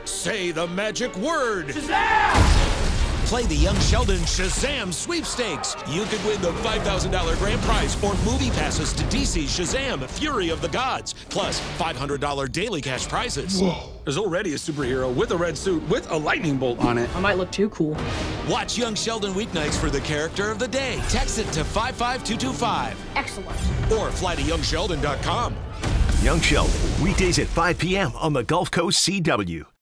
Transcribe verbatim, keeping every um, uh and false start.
Say the magic word. Shazam! Play the Young Sheldon Shazam Sweepstakes. You could win the five thousand dollar grand prize or movie passes to D C's Shazam, Fury of the Gods, plus five hundred dollar daily cash prizes. Whoa. There's already a superhero with a red suit with a lightning bolt on it. I might look too cool. Watch Young Sheldon weeknights for the character of the day. Text it to five five two two five. Excellent. Or fly to young sheldon dot com. Young Sheldon, weekdays at five p m on the Gulf Coast C W.